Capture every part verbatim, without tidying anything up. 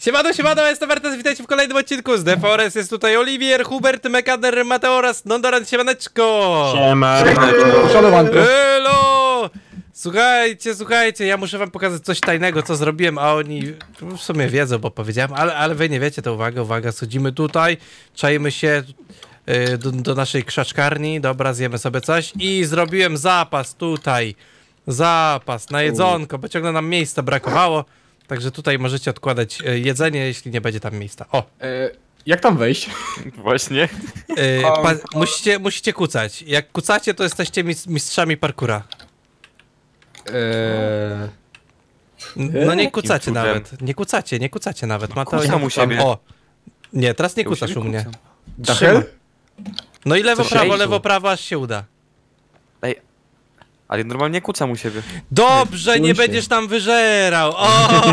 Siemano, siemano, jestem Wertes, witajcie w kolejnym odcinku z The Forest. Jest tutaj Oliwier, Hubert, Mekader, Mateo oraz Nondoran. Siemaneczko! Siema! Elo! Słuchajcie, słuchajcie, ja muszę wam pokazać coś tajnego, co zrobiłem, a oni w sumie wiedzą, bo powiedziałem, ale, ale wy nie wiecie, to uwaga, uwaga, schodzimy tutaj, czajmy się yy, do, do naszej krzaczkarni, dobra, zjemy sobie coś i zrobiłem zapas tutaj, zapas na jedzonko, bo ciągle nam miejsca brakowało, także tutaj możecie odkładać yy, jedzenie, jeśli nie będzie tam miejsca. O! E, jak tam wejść? Właśnie. Yy, pa, musicie, musicie kucać, jak kucacie, to jesteście mis mistrzami parkura. Eee... No nie kucacie cudem? nawet, nie kucacie, nie kucacie nawet. Mateo, Kucam nie u siebie. O! Nie, teraz nie Ja u kucasz siebie u mnie. kucam. Dachel? No i lewo, Co się prawo, dzieje? lewo, prawo, aż się uda. Ej, ale normalnie kucam u siebie. Dobrze, nie Czuj się. będziesz tam wyżerał. O!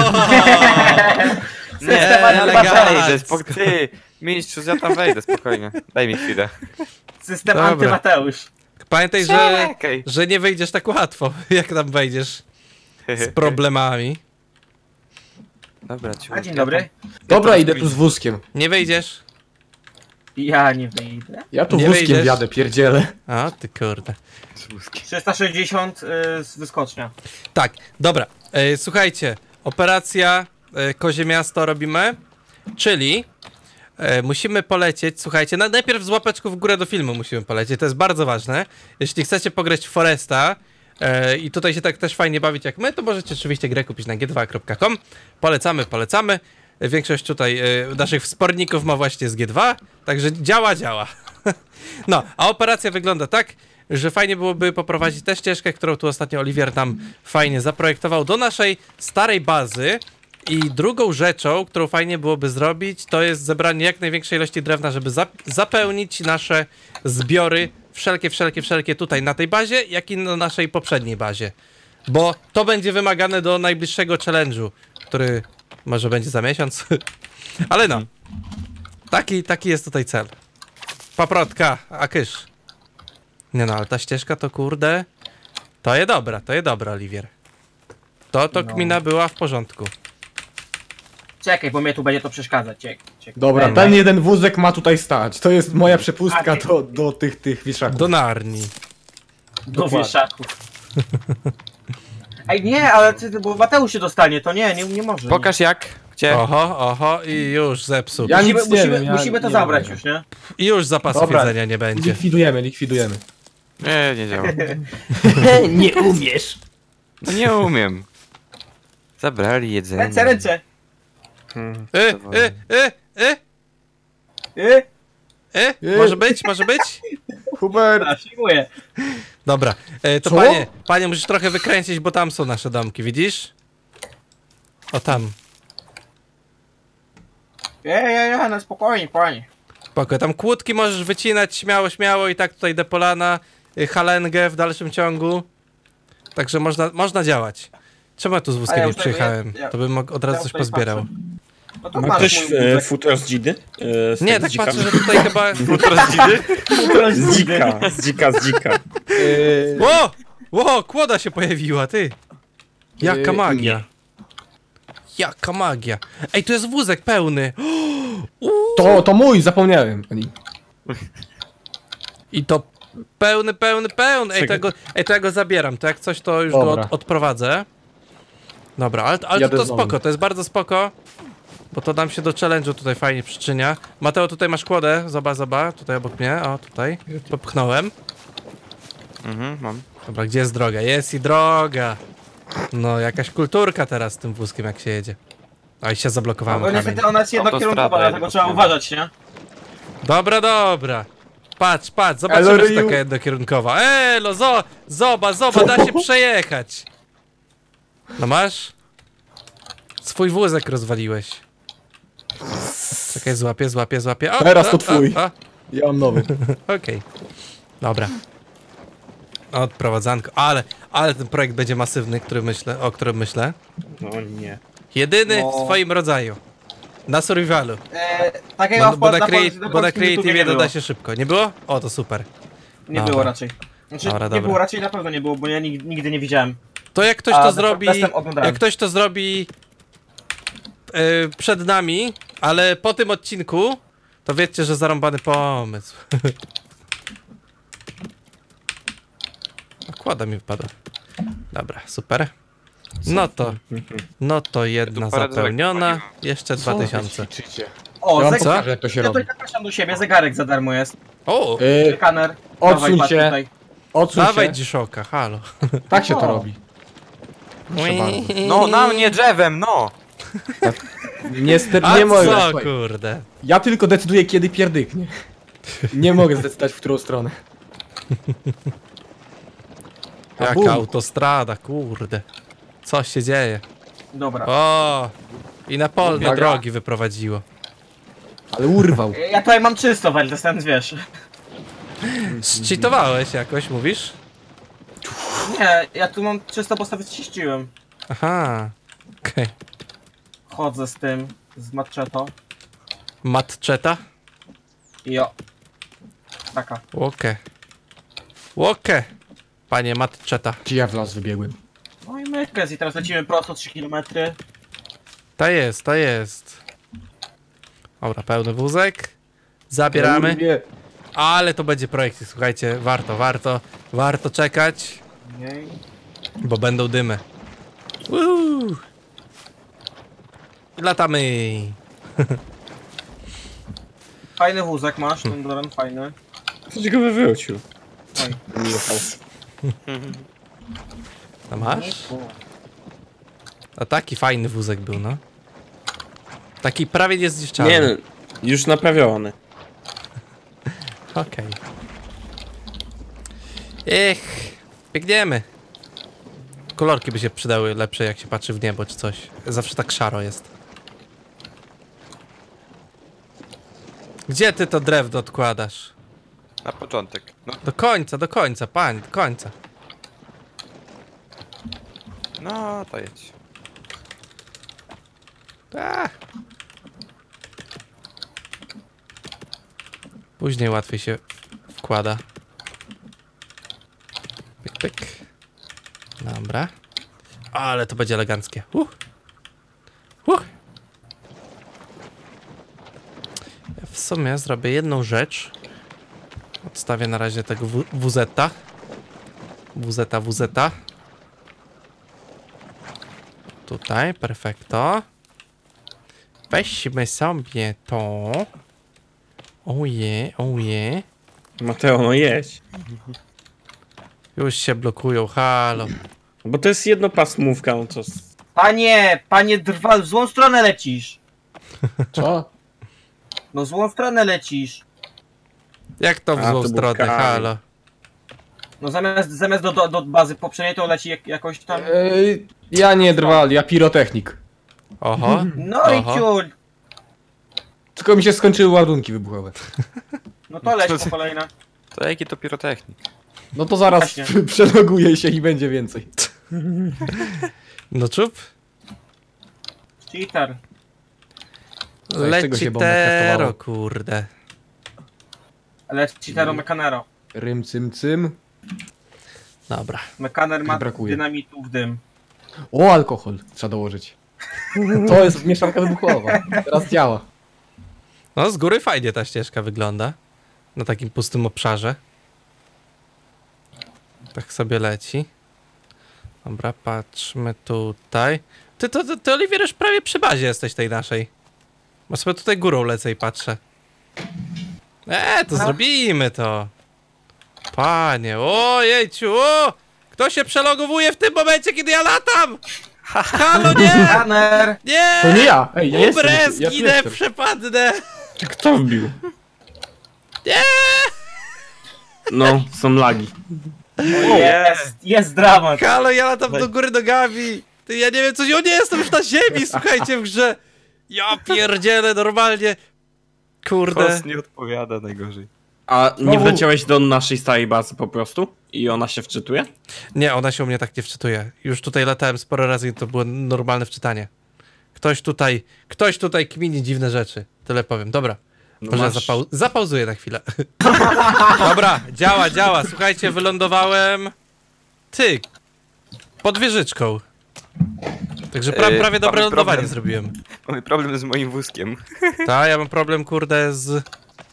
Nie, ale elegancko. wejdę, spok... Ty, mistrzu, ja tam wejdę, spokojnie. Daj mi chwilę. System Dobra. antymateusz. Pamiętaj, że, Czekaj. że nie wyjdziesz tak łatwo, jak tam wejdziesz z problemami. Dobra, ciu. A dzień dobry. Dobra, idę tu z wózkiem. Nie wyjdziesz? Ja nie wyjdę. Ja tu Nie wózkiem wyjdziesz? jadę, pierdzielę. O, ty kurde. trzysta sześćdziesiąt y, z wyskocznia. Tak, dobra. E, słuchajcie, operacja e, Kozie Miasto robimy, czyli e, musimy polecieć, słuchajcie, na, najpierw z łapeczką w górę do filmu musimy polecieć, to jest bardzo ważne. Jeśli chcecie pograć w Foresta e, i tutaj się tak też fajnie bawić jak my, to możecie oczywiście grę kupić na g dwa kropka com. Polecamy, polecamy. Większość tutaj e, naszych wsporników ma właśnie z G dwa, także działa, działa. No, a operacja wygląda tak, że fajnie byłoby poprowadzić tę ścieżkę, którą tu ostatnio Oliwier nam fajnie zaprojektował do naszej starej bazy. I drugą rzeczą, którą fajnie byłoby zrobić, to jest zebranie jak największej ilości drewna, żeby zap zapełnić nasze zbiory, wszelkie, wszelkie, wszelkie tutaj na tej bazie, jak i na naszej poprzedniej bazie. Bo to będzie wymagane do najbliższego challenge'u, który może będzie za miesiąc. Ale no, taki, taki jest tutaj cel. Paprotka, a kysz. Nie no, ale ta ścieżka to kurde, to jest dobra, to jest dobra, Oliwier. To, to No. kmina była w porządku. Czekaj, bo mnie tu będzie to przeszkadzać. Czekaj, czekaj. Dobra, Daj, ten daj. jeden wózek ma tutaj stać. To jest moja przepustka A, ty- do, do tych, tych wieszaków. Do Narni. Do dokładnie. wieszaków. Ej, nie, ale ty, bo Mateusz się dostanie, to nie, nie, nie może. Pokaż jak, gdzie. Oho, oho i już zepsuł. Ja Musimy, nic nie musimy, wiem, ja musimy to nie zabrać wiem. już, nie? I już zapasu Dobra. jedzenia nie będzie. Likwidujemy, likwidujemy. Nie, nie działa. Nie umiesz. No nie umiem. Zabrali jedzenie. Ręce, ręce. E, e, e, e, Y, e, może być, może być? Hubert! Dobra, przyjmuję. Dobra, e, to Co? panie, panie musisz trochę wykręcić, bo tam są nasze domki, widzisz? O tam, Ja, ja, ja, no spokojnie, panie. spoko, tam kłódki możesz wycinać śmiało, śmiało i tak tutaj depolana, y, halengę w dalszym ciągu. Także można, można działać. Czemu ja tu z A wózkiem ja nie już tutaj- przyjechałem? ja- To bym mógł od razu ja coś tutaj pozbierał. patrzę. No to Ma masz ktoś mój e, wózek. futro z dzidy? E, z Nie, tego tak dzika? patrzę, że tutaj chyba... Z dzika, z dzika, z dzika. Yy, Ło! Ło, kłoda się pojawiła, ty! Jaka Yy, magia! Jaka magia! Ej, tu jest wózek pełny! Uuu. to, to mój, zapomniałem. Ani. I to pełny, pełny, pełny! Ej, Czekaj. tego, ej, to ja go zabieram, to jak coś, to już go Dobra. od, odprowadzę. Dobra, ale, ale to, Jadę to z wami. spoko, to jest bardzo spoko. Bo to nam się do challenge'u tutaj fajnie przyczynia. Mateo, tutaj masz kłodę, zobacz, zobacz, tutaj obok mnie, o, tutaj. Popchnąłem. Mhm, mam. Dobra, gdzie jest droga? Jest i droga! No, jakaś kulturka teraz z tym wózkiem, jak się jedzie. A i się zablokowałem No kamień. niestety ona jest jednokierunkowa, Autostrada dlatego trzeba jednokierunkowa. uważać, nie? Dobra, dobra. Patrz, patrz, zobaczymy, Elo, czy Ryu. taka jednokierunkowa. Elo, zo, zoba, zoba, da się przejechać. No masz? Swój wózek rozwaliłeś. Czekaj, złapię, złapię, złapię. O, Teraz o, to twój. o, o. Ja mam nowy. Okej. Dobra. Odprowadzanko. Ale, ale ten projekt będzie masywny, który myślę, o którym myślę. No nie. Jedyny No. w swoim rodzaju. Na survivalu. E, takiego Bo, w bo, na, na create, polskim bo na YouTubie nie Creative było. doda się szybko. Nie było? O, to super. Nie Dobra. było raczej. Znaczy, Dobra, nie dobra. było raczej, na pewno nie było, bo ja nigdy, nigdy nie widziałem. To jak ktoś A, to za- zrobi, testem oglądałem. jak ktoś to zrobi y, przed nami, ale po tym odcinku to wiecie, że zarąbany pomysł. Kłada mi wypadła. Dobra, super. No to, no to jedna Tu parę zapełniona, dzwonek jeszcze dwa tysiące. Ja O, wam zegarek. pokażę, jak to się Ja robi. tutaj zapraszam do siebie, zegarek za darmo jest. O, Yy, Skaner. odsuń Dawaj, patrz się. tutaj. odsuń dawaj się. dziszoka, halo. Tak się to O. robi. Proszę bardzo. No, na mnie drzewem, no! Niestety A nie mogę. co, Słuchaj, kurde? ja tylko decyduję, kiedy pierdyknie. Nie mogę zdecydować, w którą stronę. A Jaka bum. autostrada, kurde. Co się dzieje? Dobra. O, i na polne Uwaga. drogi wyprowadziło. Ale urwał. Ja tutaj mam czysto, Waldestan, wiesz. Zcheatowałeś jakoś, mówisz? Nie, ja tu mam czysto, bo sobie czyściłem. Aha, okej. Chodzę z tym, z maczetą. Matczeta? I o. Taka. Łokę. Łokę, panie matczeta. Czy ja w las wybiegłem? No i mykes i teraz lecimy prosto trzy kilometry. Ta jest, ta jest. Dobra, pełny wózek. Zabieramy. Urwie. Ale to będzie projekt, słuchajcie, warto, warto, warto czekać, Jej. bo będą dymy. Uuu. Latamy. Fajny wózek masz, ten Doran fajny. Ktoś go wywrócił. Oj. Michał. A masz? A taki fajny wózek był, no. Taki prawie niezniszczalny. Nie no, już naprawiony. Okej. Ech, biegniemy. Kolorki by się przydały lepsze, jak się patrzy w niebo czy coś. Zawsze tak szaro jest. Gdzie ty to drewno odkładasz? Na początek. No, Do końca, do końca, pań, do końca. no to jedź. A. Później łatwiej się wkłada. Pyk, pyk. Dobra. Ale to będzie eleganckie. Uh. Uh. Ja w sumie zrobię jedną rzecz. Odstawię na razie tego wuzeta. Wuzeta, wuzeta. Tutaj, perfekto. Weźmy sobie to. Oje, oje. Mateo, no jedź. Już się blokują, halo. Bo to jest jednopasmówka, no to... s- Panie, panie Drwal, w złą stronę lecisz. Co? No w złą stronę lecisz. Jak to w A, złą to był stronę, kamień. halo. No zamiast, zamiast do, do, do bazy poprzedniej to leci jak, jakoś tam... Ej, ja nie drwal, ja pirotechnik. Oho. No Oho. i ciul. Tylko mi się skończyły ładunki wybuchowe. No to leć po kolejne. To jaki to pirotechnik? No to zaraz Właśnie. przeloguję się i będzie więcej. No czup. Cheater. Słuchaj, z czego Leci się bomba tero, kraftowało? kurde. Ale cheatero mekanero. Rym cym cym. Dobra. Mekaner ma Brakuje. dynamitu w dym. O, alkohol trzeba dołożyć. To jest mieszanka wybuchowa. Teraz działa. No z góry fajnie ta ścieżka wygląda. Na takim pustym obszarze. Tak sobie leci. Dobra, patrzmy tutaj. Ty, to, ty, ty Oliwier, już prawie przy bazie jesteś tej naszej. Bo sobie tutaj górą lecę i patrzę. Eee, to No. zrobimy to. Panie, o jejciu, o! Kto się przelogowuje w tym momencie, kiedy ja latam? Halo, nie! Mekaner! Nie! To nie ja! Ej, ja jestem. Ubrę, Ja tu zginę, jestem. przepadnę! Kto wbił? Nie! No, są lagi. O, jest, jest dramat. Halo, ja latam do góry nogami! Ty, ja nie wiem, coś... O nie, jestem już na ziemi, słuchajcie, w grze! Ja pierdzielę, normalnie! Kurde. Kos nie odpowiada najgorzej. A nie Znowu- wleciałeś do naszej starej bazy po prostu? I ona się wczytuje? Nie, ona się u mnie tak nie wczytuje. Już tutaj latałem sporo razy i to było normalne wczytanie. Ktoś tutaj, ktoś tutaj kmini dziwne rzeczy. Tyle powiem. Dobra. No Może masz- zapau zapauzuję na chwilę. Dobra, działa, działa. Słuchajcie, wylądowałem... Ty! Pod wieżyczką. Także pra, Yy, prawie dobre mamy lądowanie problem. zrobiłem. Mamy problem z moim wózkiem. Tak, ja mam problem, kurde, z...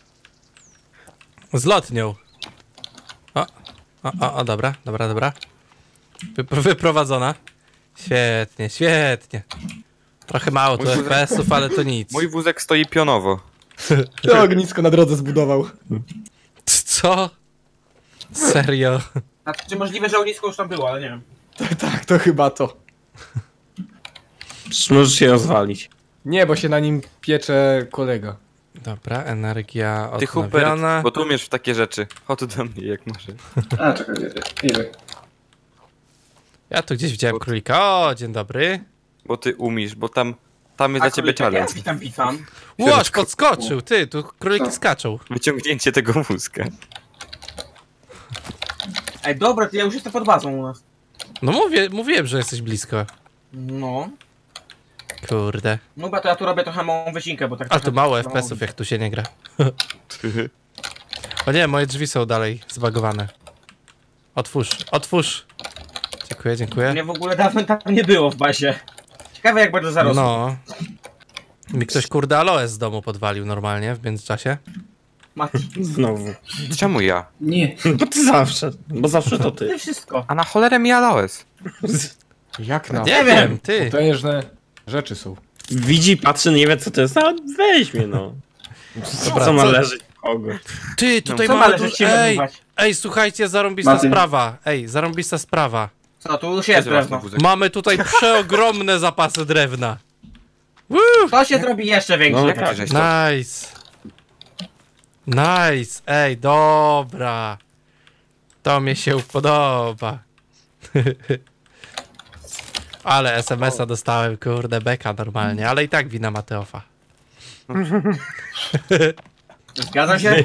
z lotnią. O, o, o, o dobra, dobra, dobra. Wypro, wyprowadzona. Świetnie, świetnie. Trochę mało tu Mój F wózek- P S ów, ale to nic. Mój wózek stoi pionowo. To ognisko na drodze zbudował. Co? Serio? A czy możliwe, że ognisko już tam było, ale nie wiem. Tak, to chyba to. Przecież możesz się rozwalić. Nie, bo się na nim piecze kolega. Dobra, energia Ty odnowiona. Hubert, bo tu umiesz w takie rzeczy. Chodź do mnie jak może. A, czekaj, ile? Ja tu gdzieś widziałem królika. O, dzień dobry. Bo ty umiesz, bo tam, tam jest A dla ciebie królika, ja challenge. witam, witam. Łoż, podskoczył, ty, tu króliki skaczą. Wyciągnięcie tego wózka. Ej, dobra, to ja już jestem pod bazą u nas. No mówię, mówiłem, że jesteś blisko. No. Kurde. No bo to ja tu robię trochę małą wycinkę, bo tak A tu trochę- mało F P S ów, jak tu się nie gra. O nie, moje drzwi są dalej zbagowane. Otwórz, otwórz. Dziękuję, dziękuję. Mnie w ogóle dawno tam nie było w bazie. Ciekawe jak bardzo zarosło. No. Mi ktoś kurde aloes z domu podwalił normalnie w międzyczasie. Mati, Znowu. Czemu ja? Nie. Bo ty zawsze. Bo zawsze to ty ty. wszystko. A na cholerę mi aloes. Jak na... Nie wiem, ty. Potężne rzeczy są. Widzi, patrzy, nie wie co to jest, a weźmie no. Dobra, Co ma co- leżeć kogo? Ty, tutaj Co mamy... ale Du- że się ej, wybywać? ej, słuchajcie, zarąbista Martin. sprawa. Ej, zarąbista sprawa. Co, tu już jest Własny drewno. wózek. Mamy tutaj przeogromne zapasy drewna. To się zrobi jeszcze większe. No Jak tak. ty żeś to? Nice. Nice, ej, dobra. To mi się podoba. Ale S M S a dostałem, kurde, beka normalnie, ale i tak wina Mateofa. Zgadza się?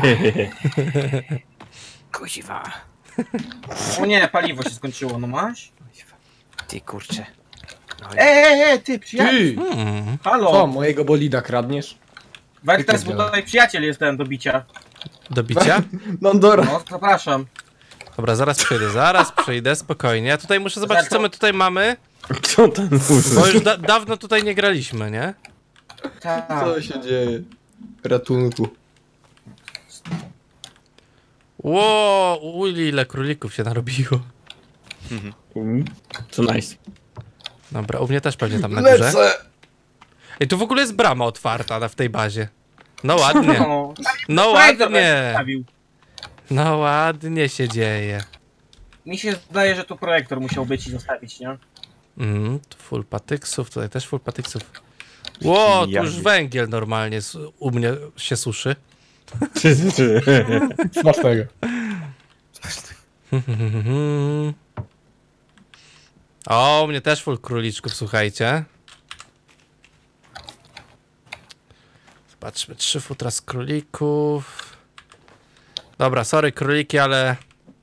Kuziwa. O nie, paliwo się skończyło, no masz? Ty kurczę. Ej, ej, ej, ty, przyjaciel. Ty! Hmm, Halo. Co, mojego bolida kradniesz? Wertes, Jak bo to tutaj przyjaciel jest ten do bicia. do bicia? Nondora. No, zapraszam. Dobra, zaraz przyjdę, zaraz przyjdę, spokojnie. Ja tutaj muszę zobaczyć, co my tutaj mamy, Co ten bo wózek? już da dawno tutaj nie graliśmy, nie? Tak. Co się dzieje? Ratunku. Ło, uli, ile królików się narobiło. Mm, Co nice. Dobra, u mnie też pewnie tam na górze. Lecę! Ej, tu w ogóle jest brama otwarta na, w tej bazie. No ładnie, No, no projektor ładnie, stawił. no ładnie się dzieje. Mi się zdaje, że tu projektor musiał być i zostawić, nie? Mm, tu full patyksów, tutaj też full patyksów. Ło, tu już Jady. węgiel normalnie s- u mnie się suszy. Smacznego. O, u mnie też full króliczków, słuchajcie. Zobaczmy, trzy futra z królików. Dobra, sorry króliki, ale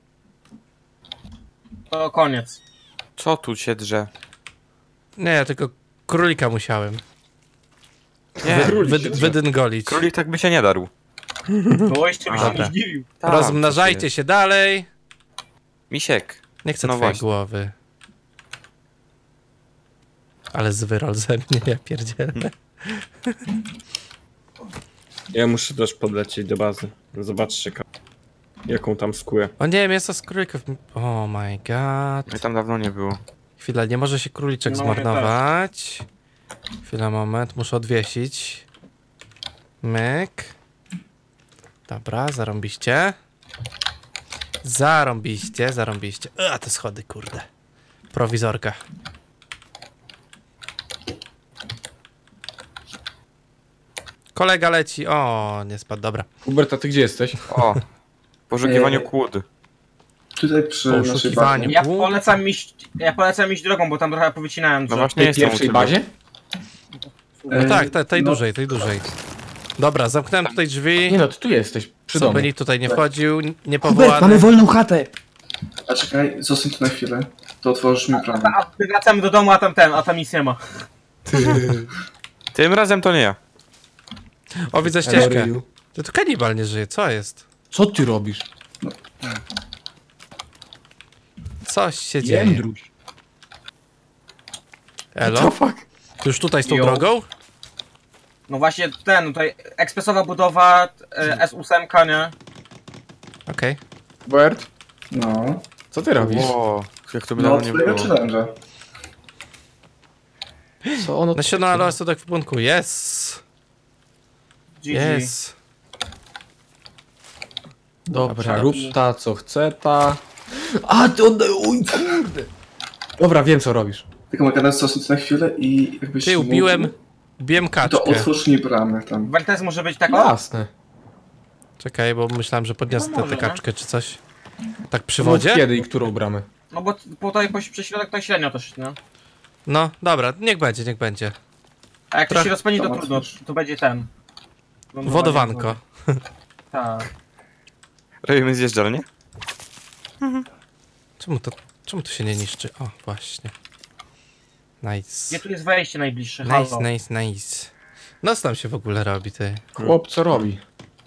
To koniec. Co tu się drze? nie, ja tylko królika musiałem Nie, wy, wydyngolić. królik tak by się nie darł. Byłeś czymś się Dobra. nie zdziwił. Tak, Rozmnażajcie się dalej. Misiek. Nie chcę No twojej właśnie. głowy. Ale zwyrol ze mnie, ja pierdzielę. Ja muszę też podlecieć do bazy. Zobaczcie ka- jaką tam skórę. O nie, mięso z królików. Oh my god. Mnie tam dawno nie było. Chwila, nie może się króliczek No, zmarnować. Chwila, moment, muszę odwiesić. Myk. Dobra, zarąbiście. Zarąbiście, zarąbiście. A te schody, kurde. Prowizorka. Kolega leci. O, nie spadł, dobra. Hubert, a ty gdzie jesteś? O, w poszukiwaniu Eee. kłód. Tutaj przy naszej Poszukiwanie. bazie. Ja polecam iść, ja polecam iść drogą, bo tam trochę powycinałem No drzew. właśnie W tej jestem u pierwszej ciebie. bazie? No tak, tej, tej no. dużej, tej dużej. Dobra, zamknąłem tutaj drzwi. Nie no, ty tu jesteś, przy Co domu. by nikt tutaj nie wchodził, Hubert, mamy niepowołany. wolną chatę! A czekaj, zostań tu na chwilę. To otworzysz mi bramę. A my wracamy do domu, a tam ten, a tam nic nie ma. Tym razem to nie ja. O, widzę ścieżkę. To tu kanibal nie żyje, co jest? Co ty robisz? Coś się dzieje. Jędruś. Elo? Co fuck? Ty już tutaj z tą Jo. drogą? No właśnie ten, tutaj ekspresowa budowa e, S osiem, nie? Okej. Bert, No. co ty robisz? Ło, jak to by No, dawno nie twojego było. challenge'a. Co ono... Nasiona aloesu do ekwipunku, yes! G G. Yes! Dobra, rób ta co chce ta. A ty oddaj, oj kurde. Dobra, wiem co robisz. Tylko mogę nas cofnąć na chwilę i jakbyś Ty, mógł, ubiłem... Ubiłem To kaczkę. otwórz mi bramę tam. Wertes może być tak o? Jasne. Czekaj, bo myślałem, że podniosę No tę może, tę nie? kaczkę czy coś. Tak przy Mów wodzie? kiedy i którą bramę? No bo po tutaj po prześrodek to średnio też, nie? No, dobra, niech będzie, niech będzie. A jak to Trochę- się rozpędzi, to to trudno, to będzie ten. Lądowanie Wodowanko. w wodzie. Tak. Robimy zjeżdżalnię? Czemu to... Czemu to się nie niszczy? O, właśnie. Nice. Gdzie tu jest wejście najbliższe? Nice, Halo. nice, nice. No co tam się w ogóle robi, ty? Chłop co robi?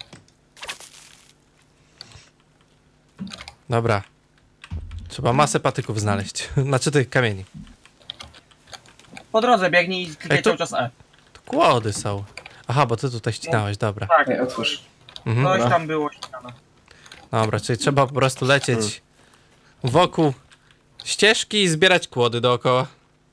Dobra. Trzeba masę patyków znaleźć. Znaczy tych kamieni. Po drodze biegnij i klikaj Ej, to- cały czas E. To kłody są. Aha, bo ty tutaj ścinałeś, dobra. Tak, Nie, otwórz. Mhm. coś dobra. tam było ściana. Dobra, czyli trzeba po prostu lecieć wokół ścieżki i zbierać kłody dookoła.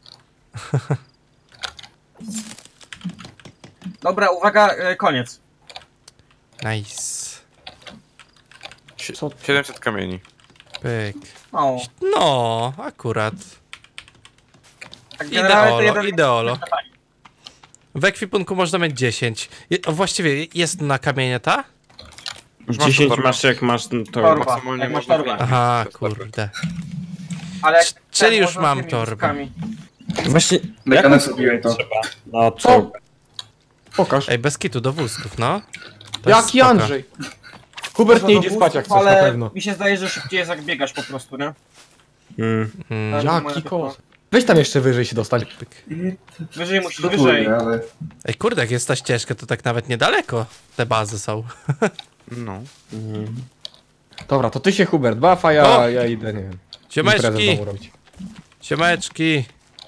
Dobra, uwaga, e, koniec. Nice. Co? siedemset kamieni. Pyk. O, No, akurat. tak generalnie to Ideolo, jeden... ideolo. W ekwipunku można mieć dziesięć. Je, o, właściwie jest na kamienie ta? Już masz dziesięć torbę. masz jak masz no, to. Torba. Maksymalnie Jak masz można torbę. wyjść. Aha, To jest dobre. kurde. Ale jak czyli ten, już można mam tymi torbę. łuskami. Właśnie. Mekanem jak zrobiłem to. trzeba? No Co? co? Pokaż. Ej, bez kitu do wózków, no. To jest Jaki spoko. Andrzej? Hubert Można nie do idzie wózków, spać jak coś na ale pewno. mi się zdaje, że szybciej jest jak biegasz po prostu, nie? Mm. Mm, Tak. moja Jaki tylko- kos. Weź tam jeszcze wyżej się dostać. I Wyżej musisz, to wyżej. wyżej. ale... Ej, kurde, jak jest ta ścieżka, to tak nawet niedaleko te bazy są. No. Mm. Dobra, to ty się Hubert baw, a ja, O! ja idę, nie wiem. imprezę w Siemeczki, domu robić. siemeczki.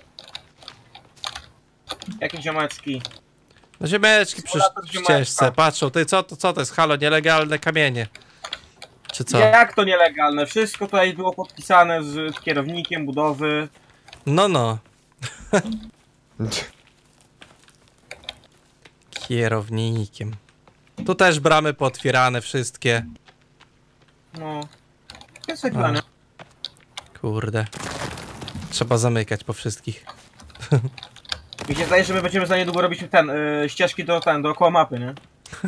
Jakie ziomeczki. No ziemeczki przy Simulator w ziomeczka. ścieżce, patrzą, ty co to, co to jest, halo, nielegalne kamienie. Czy co? Jak to nielegalne? Wszystko tutaj było podpisane z kierownikiem budowy. No, no. Kierownikiem. Tu też bramy pootwierane wszystkie. No. Jest wygrane. Kurde. Trzeba zamykać po wszystkich. Mi się zdaje, że my będziemy za niedługo robić ten, y, ścieżki do ten, dookoła mapy, nie?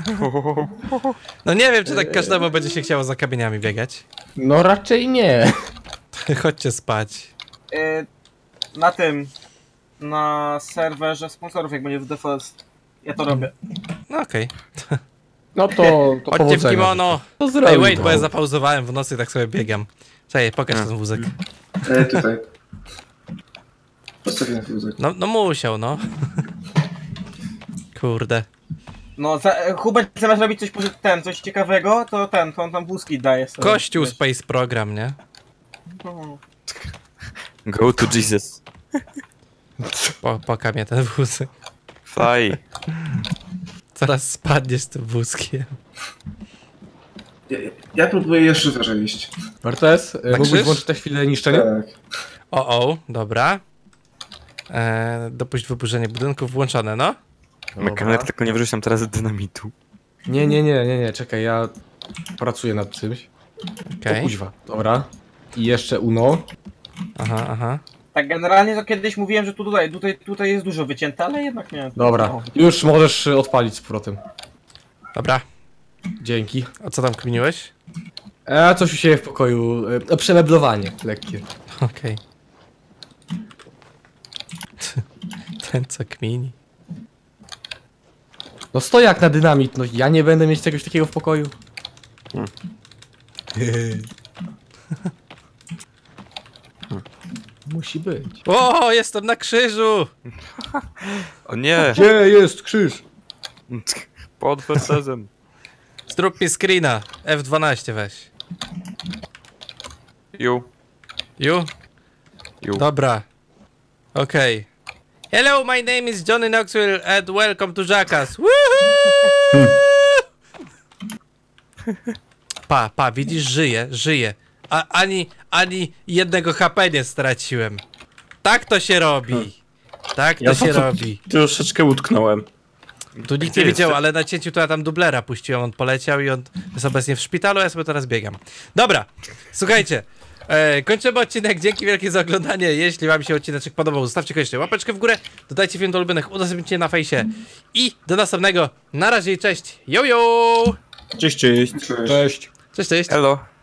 No nie wiem, czy tak każdemu będzie się chciało za kamieniami biegać. No raczej nie. Chodźcie spać. Y, na tym, na serwerze sponsorów, jak będzie w The First, ja to robię. No okej. No to, to Chodźcie w powodzenia. kimono. To zrobił. Ej, wait, bo ja no. zapauzowałem w nocy i tak sobie biegam. Czekaj, pokaż ten wózek. E, tutaj. Postawiłem wózek. No, no musiał, no. Kurde. No, za, e, Hubert zamiast robić coś poza ten, coś ciekawego, to ten, to on tam wózki daje sobie. Kościół wiesz. Space Program, nie? No. Go to Jesus. Po, poka mnie ten wózek. Fly. Zaraz spadniesz z tym wózkiem. Ja, ja próbuję jeszcze wyżej iść. Bartes, y, mógłbyś krzyż? włączyć na chwilę niszczenie? Tak. O, o, dobra. Eee, dopuść wyburzenie budynków włączone, no. Mekaner, tylko nie wyrzuć tam teraz dynamitu. Nie, nie, nie, nie, nie, czekaj, ja pracuję nad czymś. Okej. O kuźwa, dobra. I jeszcze Uno. Aha, aha. Tak generalnie to kiedyś mówiłem, że tu tutaj, tutaj, tutaj jest dużo wycięte, ale jednak nie. Dobra, No. już możesz y, odpalić z powrotem. Dobra. Dzięki. A co tam kminiłeś? A coś u siebie w pokoju, y, przemeblowanie lekkie. Okej. Ten co kmini. No stoi jak na dynamit, no ja nie będę mieć czegoś takiego w pokoju. Hmm. Musi być. O, jestem na krzyżu! O nie! Gdzie jest krzyż? Pod Persezem. Zrób mi screena. F dwanaście weź. Ju. Ju? Ju. Dobra. Okej. Hello, my name is Johnny Knoxville and welcome to Jackass. Woohoo! Pa, pa, widzisz, żyje, żyje. A, ani, ani jednego H P nie straciłem. Tak to się robi. Tak to Ja się to- robi. Troszeczkę utknąłem. Tu nikt Gdzie nie widział, jesteś? ale na cięciu to ja tam dublera puściłem, on poleciał i on jest obecnie w szpitalu, a ja sobie teraz biegam. Dobra, słuchajcie, e, kończymy odcinek, dzięki wielkie za oglądanie, jeśli wam się odcinek podobał, zostawcie koniecznie łapeczkę w górę, dodajcie film do ulubionych, udostępnijcie na fejsie i do następnego, na razie i cześć, yo yo! Cześć, cześć. Cześć. Cześć. Cześć, cześć! Elo.